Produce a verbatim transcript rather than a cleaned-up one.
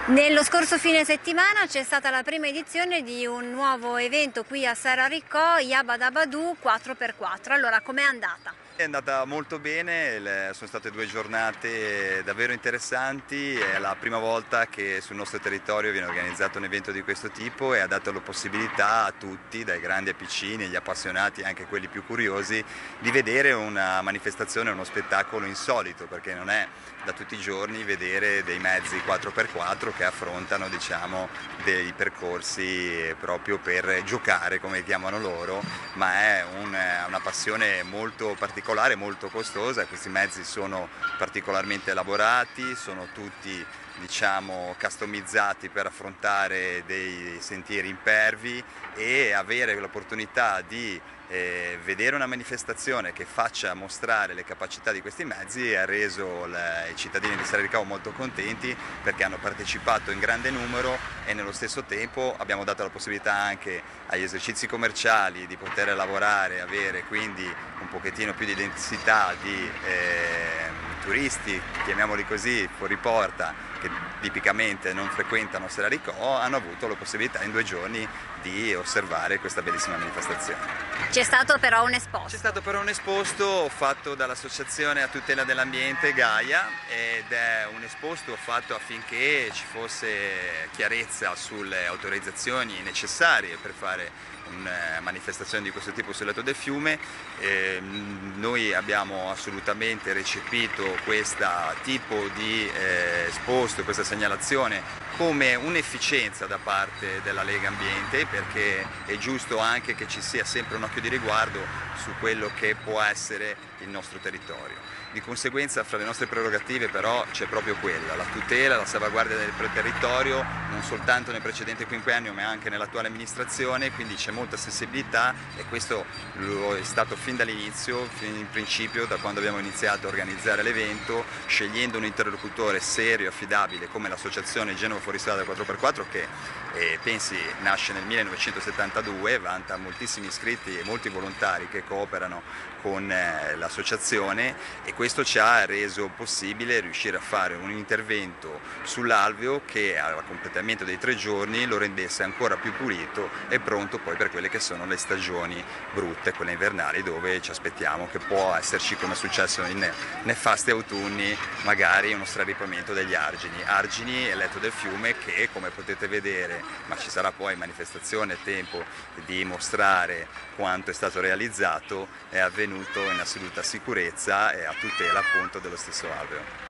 Nello scorso fine settimana c'è stata la prima edizione di un nuovo evento qui a Serrariccò, Yabba-Dabba-Doo quattro per quattro. Allora, com'è andata? È andata molto bene, sono state due giornate davvero interessanti, è la prima volta che sul nostro territorio viene organizzato un evento di questo tipo e ha dato la possibilità a tutti, dai grandi ai piccini, gli appassionati e anche quelli più curiosi, di vedere una manifestazione, uno spettacolo insolito, perché non è da tutti i giorni vedere dei mezzi quattro per quattro che affrontano, diciamo, dei percorsi proprio per giocare, come chiamano loro, ma è un, una passione molto particolare, molto costosa. Questi mezzi sono particolarmente elaborati, sono tutti, diciamo, customizzati per affrontare dei sentieri impervi, e avere l'opportunità di eh, vedere una manifestazione che faccia mostrare le capacità di questi mezzi ha reso le, i cittadini di Serrariccò molto contenti, perché hanno partecipato in grande numero e nello stesso tempo abbiamo dato la possibilità anche agli esercizi commerciali di poter lavorare, avere quindi un pochettino più di densità di eh, turisti, chiamiamoli così, fuori porta, che tipicamente non frequentano Serrariccò, hanno avuto la possibilità in due giorni di osservare questa bellissima manifestazione. C'è stato però un esposto. C'è stato però un esposto fatto dall'Associazione a tutela dell'ambiente Gaia, ed è un esposto fatto affinché ci fosse chiarezza sulle autorizzazioni necessarie per fare una manifestazione di questo tipo sul letto del fiume. Eh, noi abbiamo assolutamente recepito questo tipo di eh, esposto, questa segnalazione come un'efficienza da parte della Lega Ambiente, perché è giusto anche che ci sia sempre un occhio di riguardo su quello che può essere il nostro territorio. Di conseguenza, fra le nostre prerogative però c'è proprio quella, la tutela, la salvaguardia del territorio, non soltanto nel precedente quinquennio ma anche nell'attuale amministrazione, quindi c'è molta sensibilità, e questo lo è stato fin dall'inizio, fin in principio, da quando abbiamo iniziato a organizzare l'evento, scegliendo un interlocutore serio e affidabile come l'associazione Genova Fuoristrada quattro per quattro, che eh, pensi nasce nel millenovecentosettantadue, vanta moltissimi iscritti e molti volontari che cooperano con eh, l'associazione, e questo ci ha reso possibile riuscire a fare un intervento sull'alveo che al completamento dei tre giorni lo rendesse ancora più pulito e pronto poi per quelle che sono le stagioni brutte, quelle invernali, dove ci aspettiamo che può esserci, come è successo in nefasti autunni, magari uno straripamento degli argini, argini e letto del fiume che, come potete vedere, ma ci sarà poi manifestazione e tempo di mostrare quanto è stato realizzato, è avvenuto in assoluta sicurezza e a tutela appunto dello stesso alveo.